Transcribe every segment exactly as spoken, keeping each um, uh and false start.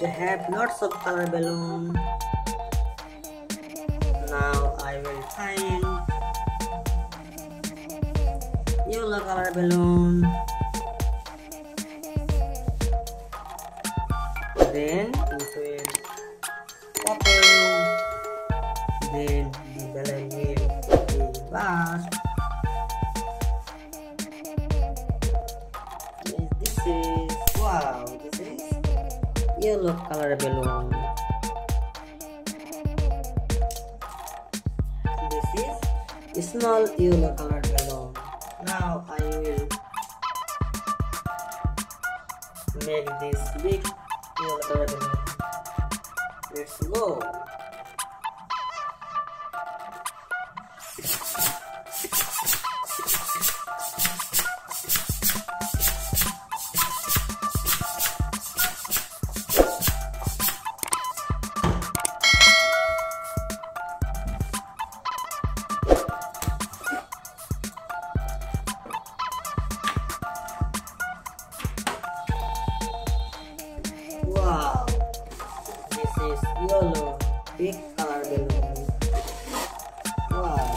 They have lots of color balloon. Now I will find yellow color balloon. Then it will open. Then the balloon will be burst. Yes, this is wow. This is yellow color balloon. This is a small yellow color balloon. Now I will make this big yellow color balloon. Let's go. Wow, this is yellow big color balloon. Wow.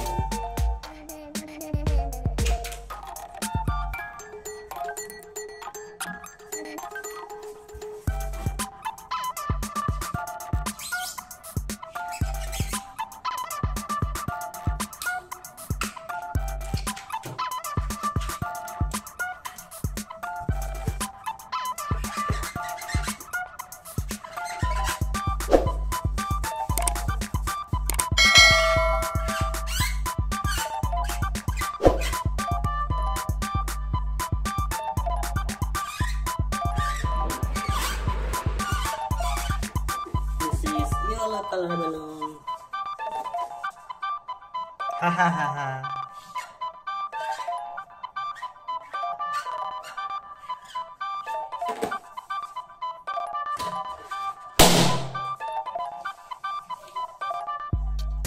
Yellow color balloon. Ha ha ha ha.